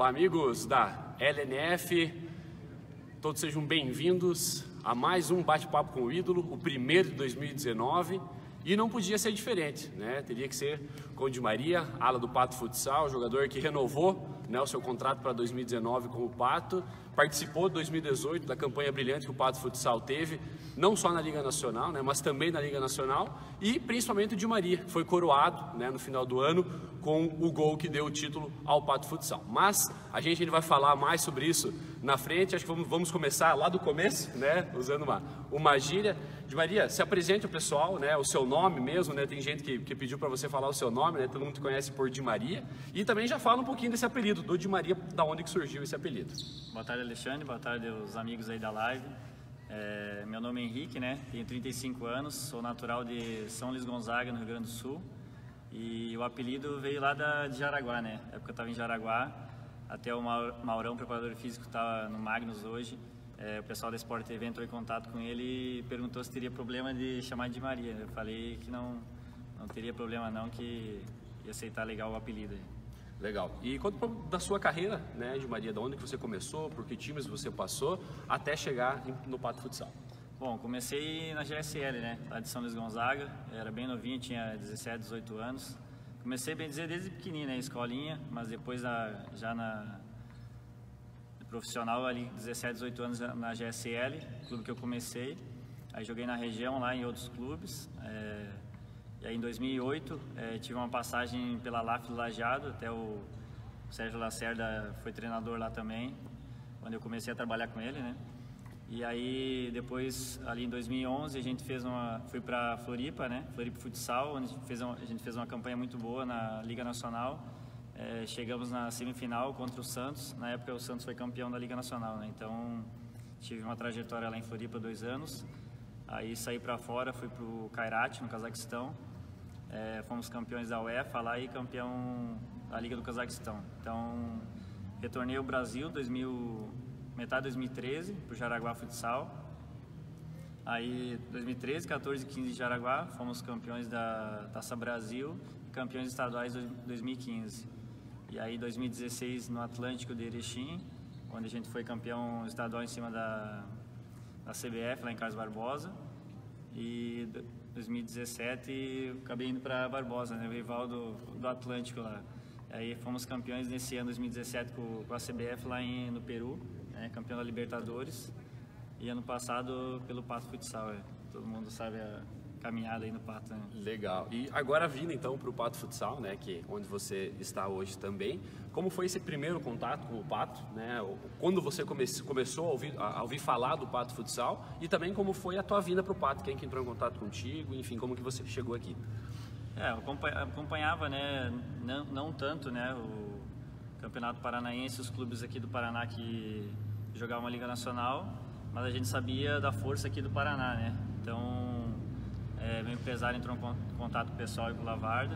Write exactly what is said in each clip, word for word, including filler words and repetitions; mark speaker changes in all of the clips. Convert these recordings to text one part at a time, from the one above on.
Speaker 1: Olá, amigos da L N F, todos sejam bem-vindos a mais um bate-papo com o ídolo, o primeiro de dois mil e dezenove, e não podia ser diferente, né? Teria que ser com o Di Maria, ala do Pato Futsal, jogador que renovou, né, o seu contrato para dois mil e dezenove com o Pato, participou de dois mil e dezoito da campanha brilhante que o Pato Futsal teve, não só na Liga Nacional, né, mas também na Liga Nacional, e principalmente o Di Maria, que foi coroado, né, no final do ano com o gol que deu o título ao Pato Futsal. Mas a gente ainda vai falar mais sobre isso na frente, acho que vamos, vamos começar lá do começo, né, usando uma, uma gíria. Di Maria, se apresente ao pessoal, né, o seu nome mesmo, né, tem gente que, que pediu para você falar o seu nome, né, todo mundo te conhece por Di Maria, e também já fala um pouquinho desse apelido, do Di Maria, da onde que surgiu esse apelido.
Speaker 2: Boa tarde, Alexandre, boa tarde aos amigos aí da live. É, meu nome é Henrique, né, tenho trinta e cinco anos, sou natural de São Luís Gonzaga, no Rio Grande do Sul, e o apelido veio lá da, de Jaraguá, né, na época eu estava em Jaraguá, até o Maurão, preparador físico, estava no Magnus hoje. É, o pessoal da Sport T V entrou em contato com ele e perguntou se teria problema de chamar de Maria. Eu falei que não, não teria problema não, que ia aceitar legal o apelido.
Speaker 1: Legal. E conta da sua carreira, né, Di Maria, de onde que você começou, por que times você passou, até chegar no Pato Futsal?
Speaker 2: Bom, comecei na G S L, né, lá de São Luís Gonzaga, era bem novinho, tinha dezessete, dezoito anos. Comecei, bem dizer, desde pequenininho, né, escolinha, mas depois na, já na... profissional ali, dezessete, dezoito anos na G S L, clube que eu comecei. Aí joguei na região lá em outros clubes. É, e aí em dois mil e oito é, tive uma passagem pela L A F do Lajeado, até o Sérgio Lacerda foi treinador lá também, quando eu comecei a trabalhar com ele, né? E aí depois, ali em dois mil e onze, a gente fez uma, fui para Floripa, né? Floripa Futsal, onde a gente, fez uma, a gente fez uma campanha muito boa na Liga Nacional. É, chegamos na semifinal contra o Santos. Na época o Santos foi campeão da Liga Nacional, né? Então tive uma trajetória lá em Floripa, dois anos. Aí saí para fora, fui para o Kairat, no Cazaquistão. É, fomos campeões da UEFA lá e campeão da Liga do Cazaquistão. Então retornei ao Brasil, dois mil, metade de dois mil e treze, para o Jaraguá Futsal. Aí dois mil e treze, quatorze e quinze de Jaraguá, fomos campeões da Taça Brasil e campeões estaduais em dois mil e quinze. E aí dois mil e dezesseis no Atlântico de Erechim, onde a gente foi campeão estadual em cima da, da C B F, lá em Carlos Barbosa. E dois mil e dezessete acabei indo para Barbosa, né, o rival do, do Atlântico lá. E aí fomos campeões nesse ano, dois mil e dezessete, com, com a C B F lá em, no Peru, né, campeão da Libertadores. E ano passado pelo Pato Futsal, é. Todo mundo sabe a caminhada aí no Pato, né? Legal.
Speaker 1: E agora vindo então para o Pato Futsal, né, que onde você está hoje também, como foi esse primeiro contato com o Pato, né? Quando você come, começou a ouvir, a ouvir falar do Pato Futsal e também como foi a tua vinda para o Pato, quem que entrou em contato contigo, enfim, como que você chegou aqui?
Speaker 2: É, eu acompanhava, né, não, não tanto, né, o Campeonato Paranaense, os clubes aqui do Paraná que jogavam a Liga Nacional, mas a gente sabia da força aqui do Paraná, né? Então É, meu empresário entrou em contato com o pessoal e com o Lavarda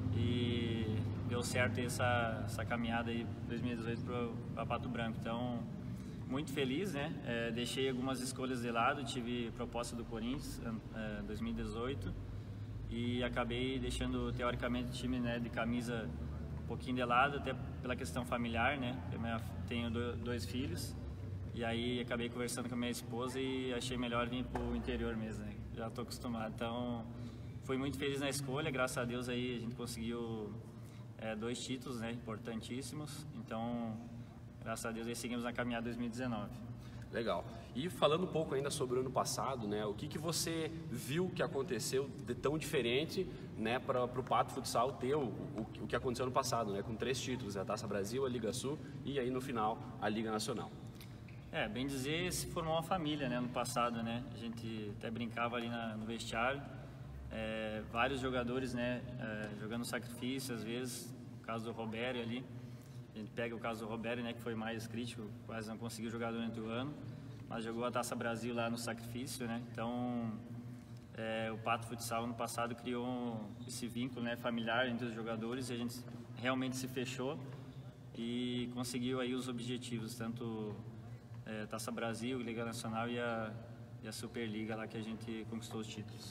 Speaker 2: e deu certo essa, essa caminhada aí dois mil e dezoito para Pato Branco. Então, muito feliz, né? É, deixei algumas escolhas de lado, tive proposta do Corinthians em é, dois mil e dezoito e acabei deixando teoricamente o time, né, de camisa um pouquinho de lado, até pela questão familiar, né? Eu tenho dois filhos e aí acabei conversando com a minha esposa e achei melhor vir para o interior mesmo, né? Já estou acostumado, então fui muito feliz na escolha, graças a Deus aí a gente conseguiu é, dois títulos, né, importantíssimos, então graças a Deus aí seguimos na caminhada dois mil e dezenove.
Speaker 1: Legal. E falando um pouco ainda sobre o ano passado, né, o que que você viu que aconteceu de tão diferente, né, para o Pato Futsal ter o, o, o que aconteceu no passado, né, com três títulos, a Taça Brasil, a Liga Sul e aí no final a Liga Nacional?
Speaker 2: É, bem dizer, se formou uma família, né, no passado, né, a gente até brincava ali na, no vestiário, é, vários jogadores, né, é, jogando sacrifício, às vezes, o caso do Robério ali, a gente pega o caso do Robério, né, que foi mais crítico, quase não conseguiu jogar durante o ano, mas jogou a Taça Brasil lá no sacrifício, né, então é, o Pato Futsal no passado criou esse vínculo, né, familiar entre os jogadores e a gente realmente se fechou e conseguiu aí os objetivos, tanto É, Taça Brasil, Liga Nacional e a, e a Superliga lá que a gente conquistou os títulos.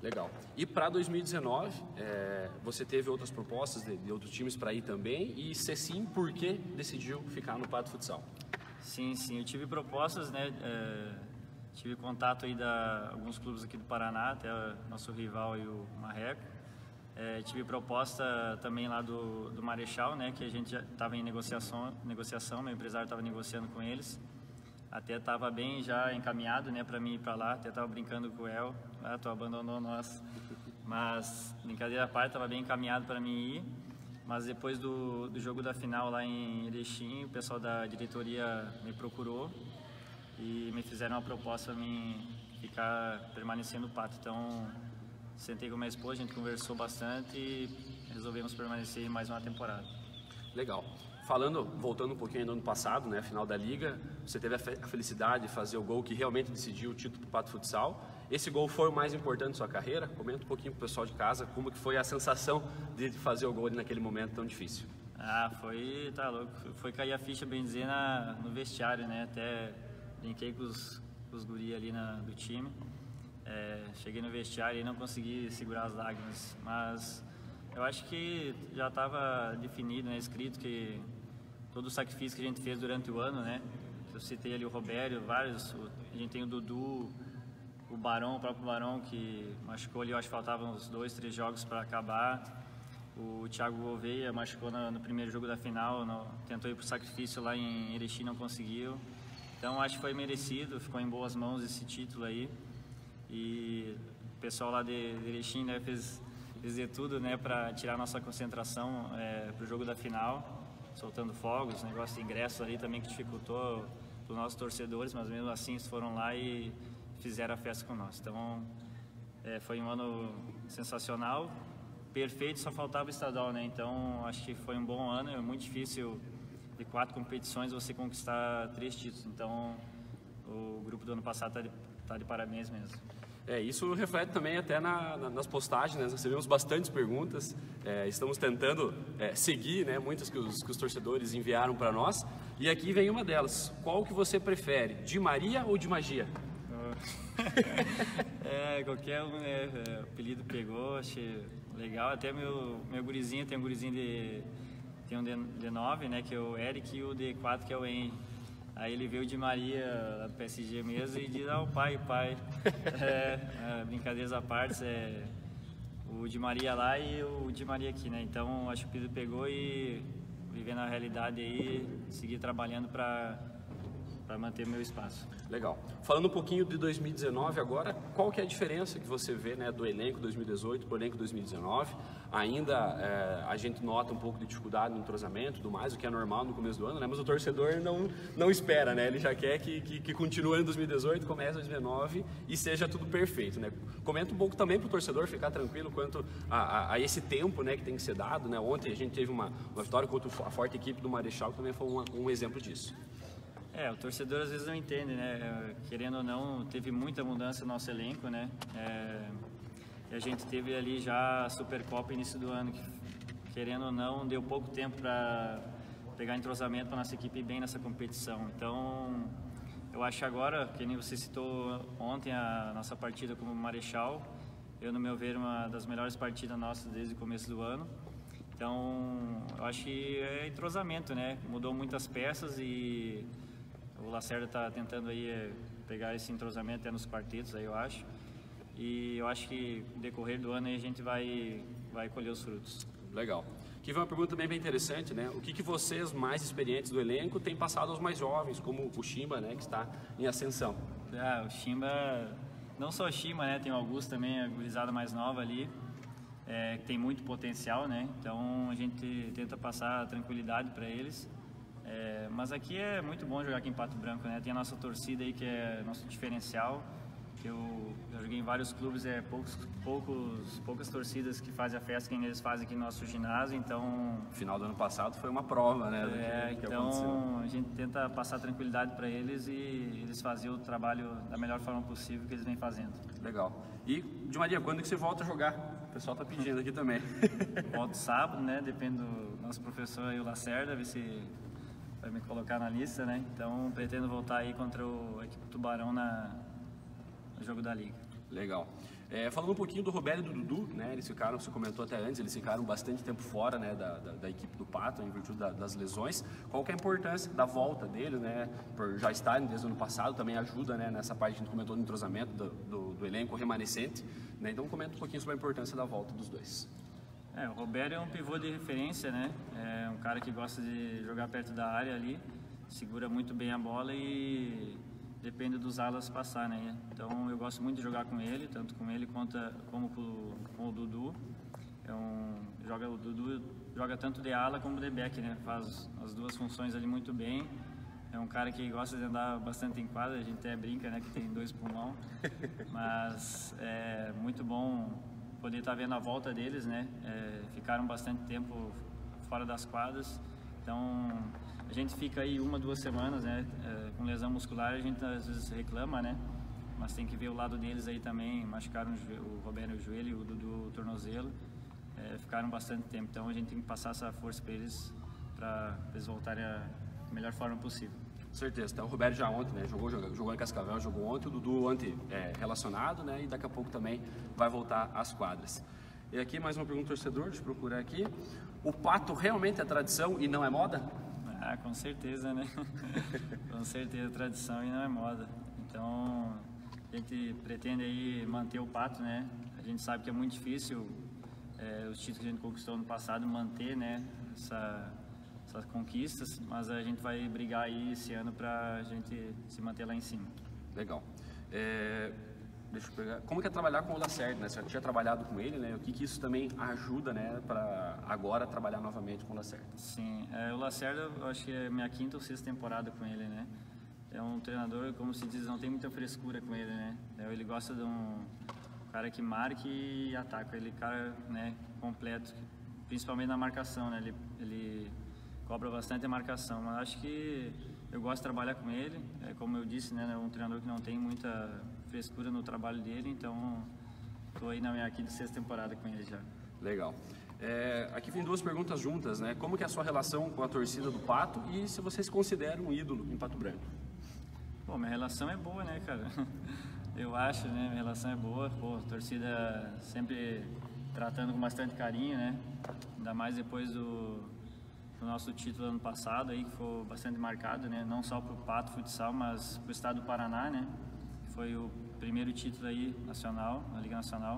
Speaker 1: Legal. E para dois mil e dezenove, é, você teve outras propostas de, de outros times para ir também? E se sim, por que decidiu ficar no Pato Futsal?
Speaker 2: Sim, sim. Eu tive propostas, né? É, tive contato aí da alguns clubes aqui do Paraná, até o nosso rival e o Marreco. É, tive proposta também lá do, do Marechal, né? Que a gente já estava em negociação, negociação, meu empresário estava negociando com eles. Até estava bem já encaminhado, né, para mim ir para lá. Até estava brincando com o El, ah, tu abandonou nós. Mas, brincadeira à parte, estava bem encaminhado para mim ir. Mas depois do, do jogo da final lá em Erechim, o pessoal da diretoria me procurou e me fizeram uma proposta para mim ficar, permanecer no Pato. Então, sentei com minha esposa, a gente conversou bastante e resolvemos permanecer mais uma temporada.
Speaker 1: Legal. Falando, voltando um pouquinho no ano passado, né, final da Liga, você teve a, fe a felicidade de fazer o gol que realmente decidiu o título do Pato Futsal. Esse gol foi o mais importante da sua carreira? Comenta um pouquinho para o pessoal de casa como que foi a sensação de fazer o gol naquele momento tão difícil.
Speaker 2: Ah, foi, tá louco, foi cair a ficha, bem dizer, na, no vestiário, né, até brinquei com os, com os guri ali na, do time. É, cheguei no vestiário e não consegui segurar as lágrimas, mas eu acho que já estava definido, né, escrito que todo o sacrifício que a gente fez durante o ano, né? Eu citei ali o Robério, vários, a gente tem o Dudu, o Barão, o próprio Barão que machucou ali, eu acho que faltavam uns dois, três jogos para acabar. O Thiago Gouveia machucou no, no primeiro jogo da final, no, tentou ir para o sacrifício lá em Erechim, não conseguiu. Então acho que foi merecido, ficou em boas mãos esse título aí. E o pessoal lá de Erechim, né, fez, fez de tudo, né, para tirar nossa concentração é, para o jogo da final. Soltando fogos, negócio de ingresso ali também que dificultou para os nossos torcedores, mas mesmo assim eles foram lá e fizeram a festa com nós. Então é, foi um ano sensacional, perfeito, só faltava o estadual, né? Então acho que foi um bom ano, é muito difícil de quatro competições você conquistar três títulos. Então o grupo do ano passado está de, tá de parabéns mesmo.
Speaker 1: É, isso reflete também até na, na, nas postagens, né? Nós recebemos bastantes perguntas, é, estamos tentando é, seguir, né, muitas que os, que os torcedores enviaram para nós, e aqui vem uma delas. Qual que você prefere, de Maria ou de Magia?
Speaker 2: É, qualquer um, né, o apelido pegou, achei legal, até meu, meu gurizinho, tem um gurizinho de, tem um de nove, né, que é o Eric, e o de quatro, que é o Henry. Aí ele veio de Maria, lá do P S G mesmo, e diz, ah, o pai, o pai. É, é, brincadeiras à parte, é o de Maria lá e o de Maria aqui, né? Então, acho que o Pedro pegou e vivendo a realidade aí, seguir trabalhando para para manter meu espaço.
Speaker 1: Legal. Falando um pouquinho de dois mil e dezenove agora, qual que é a diferença que você vê, né, do elenco dois mil e dezoito para o elenco dois mil e dezenove? Ainda é, a gente nota um pouco de dificuldade no entrosamento, do mais, o que é normal no começo do ano, né? Mas o torcedor não, não espera, né? Ele já quer que, que, que continue em dois mil e dezoito, comece em dois mil e dezenove e seja tudo perfeito, né? Comenta um pouco também para o torcedor ficar tranquilo quanto a, a, a esse tempo, né, que tem que ser dado, né? Ontem a gente teve uma, uma vitória contra a forte equipe do Marechal, que também foi uma, um exemplo disso.
Speaker 2: É, o torcedor às vezes não entende, né? Querendo ou não, teve muita mudança no nosso elenco, né? É, e a gente teve ali já a Supercopa início do ano, que, querendo ou não, deu pouco tempo para pegar entrosamento para nossa equipe bem nessa competição. Então, eu acho agora, que nem você citou ontem a nossa partida como Marechal, eu, no meu ver, uma das melhores partidas nossas desde o começo do ano. Então, eu acho que é entrosamento, né? Mudou muitas peças e o Lacerda está tentando aí é, pegar esse entrosamento até nos quartetos, aí eu acho. E eu acho que no decorrer do ano aí a gente vai, vai colher os frutos.
Speaker 1: Legal. Aqui vem uma pergunta também bem interessante, né? O que, que vocês mais experientes do elenco têm passado aos mais jovens, como o Chimba, né, que está em ascensão?
Speaker 2: Ah, o Chimba, não só o Chimba, né? Tem o Augusto também, a gurizada mais nova ali, é, que tem muito potencial, né? Então a gente tenta passar tranquilidade para eles. É, mas aqui é muito bom jogar aqui em Pato Branco, né? Tem a nossa torcida aí que é nosso diferencial. Eu, eu joguei em vários clubes, é poucos, poucos, poucas torcidas que fazem a festa que eles fazem aqui no nosso ginásio, então...
Speaker 1: Final do ano passado foi uma prova, né?
Speaker 2: É,
Speaker 1: que,
Speaker 2: então
Speaker 1: que
Speaker 2: a gente tenta passar tranquilidade para eles e eles fazem o trabalho da melhor forma possível que eles vêm fazendo.
Speaker 1: Legal. E, de Maria, quando que você volta a jogar? O pessoal tá pedindo aqui também.
Speaker 2: Volto sábado, né? Depende do nosso professor aí, o Lacerda, ver se vai me colocar na lista, né? Então pretendo voltar aí contra o a equipe Tubarão na, no jogo da Liga.
Speaker 1: Legal. É, falando um pouquinho do Roberto e do Dudu, né, eles ficaram, você comentou até antes, eles ficaram bastante tempo fora, né, da, da, da equipe do Pato, em virtude da, das lesões. Qual que é a importância da volta deles, né, por já estarem desde o ano passado, também ajuda, né, nessa parte que a gente comentou do entrosamento do, do, do elenco remanescente, né, então comenta um pouquinho sobre a importância da volta dos dois.
Speaker 2: É, o Roberto é um pivô de referência, né, é um cara que gosta de jogar perto da área ali, segura muito bem a bola e depende dos alas passar, né? Então eu gosto muito de jogar com ele, tanto com ele quanto como com, com o Dudu. É um, joga, o Dudu joga tanto de ala como de back, né? Faz as duas funções ali muito bem. É um cara que gosta de andar bastante em quadra, a gente até brinca, né? Que tem dois pulmão. Mas é muito bom poder estar vendo a volta deles, né? É, ficaram bastante tempo fora das quadras, então a gente fica aí uma, duas semanas, né, é, com lesão muscular, a gente às vezes reclama, né, mas tem que ver o lado deles aí também, machucaram o Roberto o joelho e o Dudu o tornozelo, é, ficaram bastante tempo, então a gente tem que passar essa força para eles, para eles voltarem a melhor forma possível.
Speaker 1: Com certeza, então o Roberto já ontem, né, jogou, jogou, jogou em Cascavel, jogou ontem, o Dudu ontem é, relacionado, né, e daqui a pouco também vai voltar às quadras. E aqui mais uma pergunta do torcedor, deixa eu procurar aqui. O Pato realmente é tradição e não é moda?
Speaker 2: Ah, com certeza, né? Com certeza, tradição e não é moda. Então, a gente pretende aí manter o Pato, né? A gente sabe que é muito difícil é, os títulos que a gente conquistou no passado, manter, né? Essa, essas conquistas, mas a gente vai brigar aí esse ano para a gente se manter lá em cima.
Speaker 1: Legal. É... Deixa eu pegar. Como que é trabalhar com o Lacerda, né? Você já tinha trabalhado com ele, né? O que que isso também ajuda, né, para agora trabalhar novamente com o Lacerda?
Speaker 2: Sim, é, o Lacerda, eu acho que é minha quinta ou sexta temporada com ele, né? É um treinador, como se diz, não tem muita frescura com ele, né? É, ele gosta de um cara que marque e ataca, ele cara, né, completo, principalmente na marcação, né? Ele, ele cobra bastante a marcação, mas acho que eu gosto de trabalhar com ele, é, como eu disse, né? É um treinador que não tem muita frescura no trabalho dele, então estou aí na minha quinta e sexta temporada com ele já.
Speaker 1: Legal. É, aqui vem duas perguntas juntas, né? Como que é a sua relação com a torcida do Pato e se você se considera um ídolo em Pato Branco?
Speaker 2: Bom, minha relação é boa, né, cara? Eu acho, né? Minha relação é boa. Pô, a torcida sempre tratando com bastante carinho, né? Ainda mais depois do, do nosso título ano passado, aí, que foi bastante marcado, né? Não só para o Pato Futsal, mas para o estado do Paraná, né? Foi o primeiro título aí nacional, na Liga Nacional.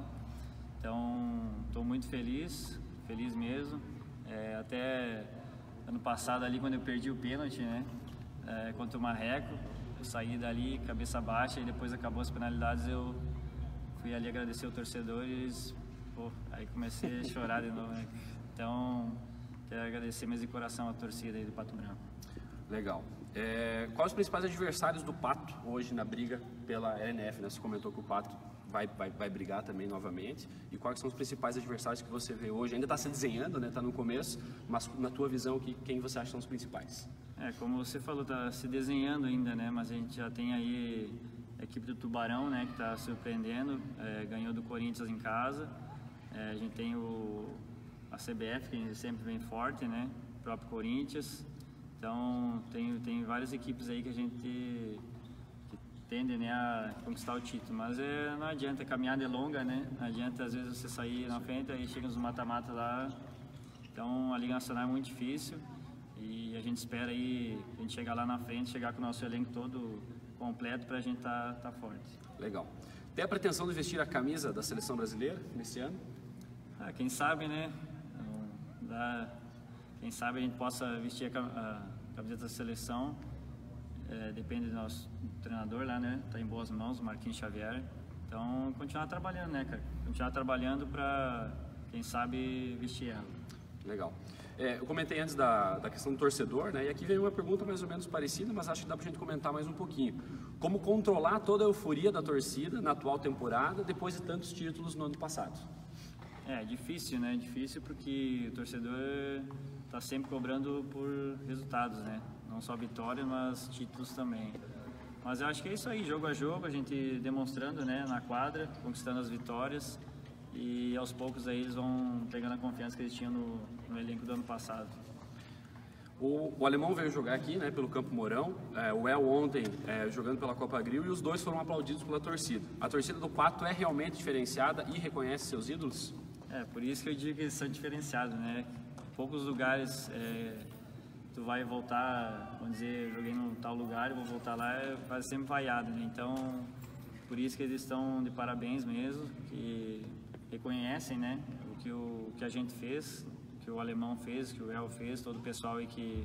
Speaker 2: Então, estou muito feliz, feliz mesmo. É, até ano passado ali, quando eu perdi o pênalti, né, é, contra o Marreco, eu saí dali cabeça baixa e depois acabou as penalidades, eu fui ali agradecer o torcedor e eles, pô, aí comecei a chorar de novo, né? Então, quero agradecer mais de coração a torcida aí do Pato Branco.
Speaker 1: Legal. É, quais os principais adversários do Pato hoje na briga pela L N F, né? Você comentou que o Pato vai, vai, vai brigar também novamente. E quais são os principais adversários que você vê hoje? Ainda está se desenhando, né? Está no começo, mas na tua visão, que, quem você acha são os principais?
Speaker 2: É, como você falou, está se desenhando ainda, né? Mas a gente já tem aí a equipe do Tubarão, né? Que está surpreendendo, é, ganhou do Corinthians em casa. É, a gente tem o, a C B F, que sempre vem forte, né? O próprio Corinthians. Então, tem, tem várias equipes aí que a gente que tende, né, a conquistar o título, mas é, não adianta, a caminhada é longa, né? Não adianta às vezes você sair na frente e chega nos mata-mata lá. Então, a Liga Nacional é muito difícil e a gente espera aí a gente chegar lá na frente, chegar com o nosso elenco todo completo para a gente estar tá, tá forte.
Speaker 1: Legal. Tem a pretensão de vestir a camisa da Seleção Brasileira nesse ano?
Speaker 2: Ah, quem sabe, né? Então, dá... Quem sabe a gente possa vestir a, a camiseta da seleção, é, depende do nosso treinador lá, né? Tá em boas mãos, Marquinhos Xavier. Então, continuar trabalhando, né, cara? Continuar trabalhando para, quem sabe, vestir ela.
Speaker 1: Legal. É, eu comentei antes da, da questão do torcedor, né? E aqui veio uma pergunta mais ou menos parecida, mas acho que dá pra gente comentar mais um pouquinho. Como controlar toda a euforia da torcida na atual temporada, depois de tantos títulos no ano passado?
Speaker 2: É, difícil, né? Difícil porque o torcedor está sempre cobrando por resultados, né? Não só vitórias, mas títulos também. Mas eu acho que é isso aí, jogo a jogo, a gente demonstrando, né, na quadra, conquistando as vitórias e aos poucos aí eles vão pegando a confiança que eles tinham no, no elenco do ano passado.
Speaker 1: O, o alemão veio jogar aqui, né, pelo Campo Mourão, é, o El ontem é, jogando pela Copa Grill, e os dois foram aplaudidos pela torcida. A torcida do Pato é realmente diferenciada e reconhece seus ídolos?
Speaker 2: É, por isso que eu digo que eles são diferenciados, né? Poucos lugares é, tu vai voltar, vamos dizer, joguei num tal lugar e vou voltar lá, é quase sempre vaiado, né? Então, por isso que eles estão de parabéns mesmo, que reconhecem, né, o que, o, que a gente fez, que o alemão fez, que o El fez, todo o pessoal aí que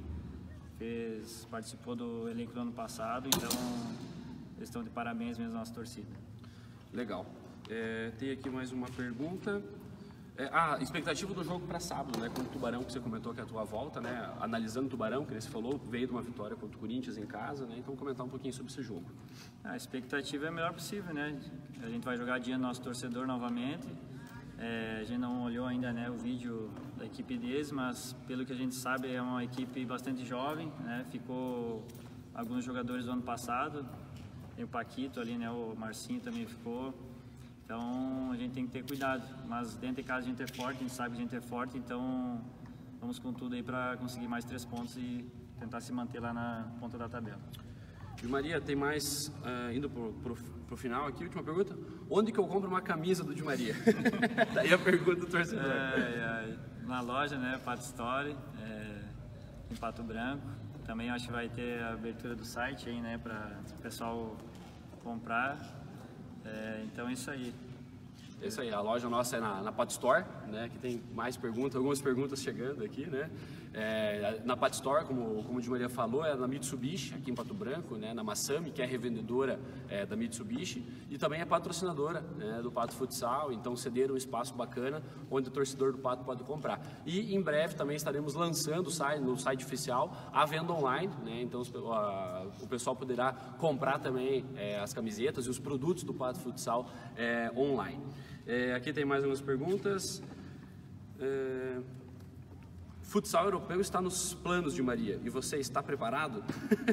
Speaker 2: fez, participou do elenco do ano passado, então eles estão de parabéns mesmo, nossa torcida. Legal.
Speaker 1: É, tem aqui mais uma pergunta. É, ah, expectativa do jogo para sábado, né, contra o Tubarão, que você comentou que é a tua volta, né, analisando o Tubarão, que você falou, veio de uma vitória contra o Corinthians em casa, né, então comentar um pouquinho sobre esse jogo.
Speaker 2: A expectativa é a melhor possível, né, a gente vai jogar diante do nosso torcedor novamente. É, a gente não olhou ainda, né, o vídeo da equipe deles, mas pelo que a gente sabe é uma equipe bastante jovem, né, ficou alguns jogadores do ano passado, tem o Paquito ali, né, o Marcinho também ficou, então a gente tem que ter cuidado, mas dentro de casa a gente é forte, a gente sabe que a gente é forte, então vamos com tudo aí para conseguir mais três pontos e tentar se manter lá na ponta da tabela.
Speaker 1: E Maria, tem mais, uh, indo pro, pro, pro final aqui, última pergunta. Onde que eu compro uma camisa do Di Maria? Daí a pergunta do torcedor.
Speaker 2: É, é, na loja, né, Pato Story, é, em Pato Branco. Também acho que vai ter a abertura do site aí, né, para o pessoal comprar. É, então é isso aí.
Speaker 1: É isso aí, a loja nossa é na, na Pato Store, né, que tem mais perguntas, algumas perguntas chegando aqui, né. É, na Pato Store, como, como o Di Maria falou, é na Mitsubishi, aqui em Pato Branco, né, na Massami, que é revendedora é, da Mitsubishi, e também é patrocinadora, né, do Pato Futsal, então cederam um espaço bacana onde o torcedor do Pato pode comprar. E em breve também estaremos lançando o site, no site oficial a venda online, né, então a, o pessoal poderá comprar também é, as camisetas e os produtos do Pato Futsal é, online. É, aqui tem mais algumas perguntas. É... Futsal europeu está nos planos de Maria e você está preparado?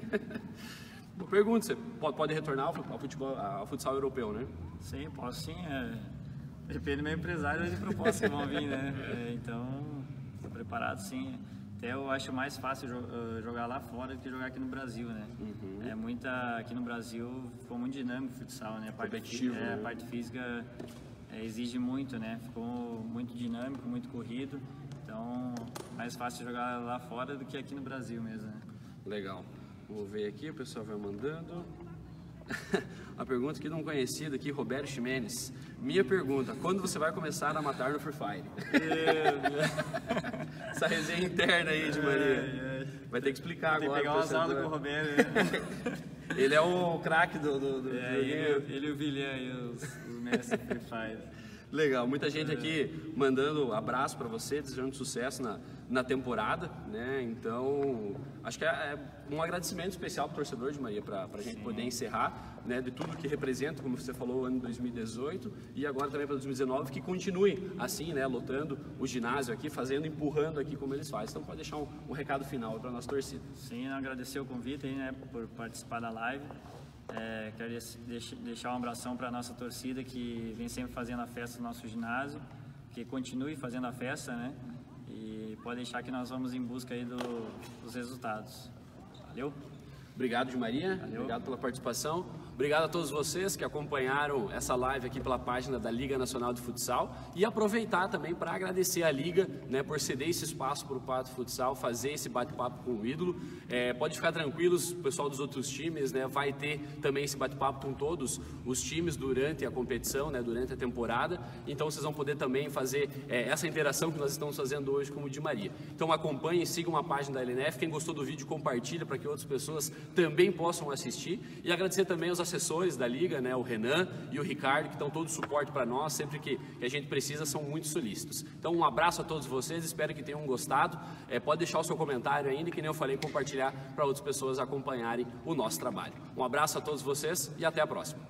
Speaker 1: Boa pergunta, você pode, pode retornar ao, futebol, ao futsal europeu, né?
Speaker 2: Sim, posso sim. É... Depende do meu empresário e de propostas que vão vir, né? É, então, estou preparado sim. Até eu acho mais fácil jogar lá fora do que jogar aqui no Brasil, né? Uhum. É muita, aqui no Brasil ficou muito dinâmico o futsal, né? A parte,
Speaker 1: competitivo,
Speaker 2: é,
Speaker 1: né?
Speaker 2: A parte física é, exige muito, né? Ficou muito dinâmico, muito corrido. Então, mais fácil jogar lá fora do que aqui no Brasil mesmo, né?
Speaker 1: Legal. Vou ver aqui, o pessoal vai mandando. A pergunta que não conhecida aqui, Roberto Ximenes. Minha pergunta, quando você vai começar a matar no Free Fire? Essa resenha interna aí de Maria. Vai ter que explicar
Speaker 2: Tem
Speaker 1: agora.
Speaker 2: Tem que pegar umas aulas com o Roberto. Né?
Speaker 1: Ele é o craque do, do, do,
Speaker 2: é,
Speaker 1: do
Speaker 2: ele, ele e o Vilhã aí, os, os mestres Free Fire.
Speaker 1: Legal, muita gente aqui mandando abraço para você, desejando sucesso na, na temporada, né? Então, acho que é, é um agradecimento especial para o torcedor de Maria, para a gente poder encerrar, né, de tudo que representa, como você falou, o ano dois mil e dezoito e agora também para dois mil e dezenove, que continue assim, né, lotando o ginásio aqui, fazendo, empurrando aqui como eles fazem. Então, pode deixar um, um recado final para a nossa torcida.
Speaker 2: Sim, agradecer o convite aí, né, por participar da live. É, quero deixar um abração para a nossa torcida que vem sempre fazendo a festa do nosso ginásio, que continue fazendo a festa, né? E pode deixar que nós vamos em busca aí do, dos resultados. Valeu?
Speaker 1: Obrigado, Di Maria.
Speaker 2: Valeu.
Speaker 1: Obrigado pela participação. Obrigado a todos vocês que acompanharam essa live aqui pela página da Liga Nacional de Futsal e aproveitar também para agradecer a Liga, né, por ceder esse espaço para o Pato Futsal, fazer esse bate-papo com o ídolo. É, pode ficar tranquilos, o pessoal dos outros times, né, vai ter também esse bate-papo com todos os times durante a competição, né, durante a temporada. Então vocês vão poder também fazer é, essa interação que nós estamos fazendo hoje com o Di Maria. Então acompanhem, sigam a página da L N F. Quem gostou do vídeo, compartilha para que outras pessoas também possam assistir. E agradecer também aos assessores da Liga, né, o Renan e o Ricardo, que estão todo o suporte para nós, sempre que, que a gente precisa, são muito solícitos. Então um abraço a todos vocês, espero que tenham gostado. É, pode deixar o seu comentário ainda, que nem eu falei, compartilhar para outras pessoas acompanharem o nosso trabalho. Um abraço a todos vocês e até a próxima.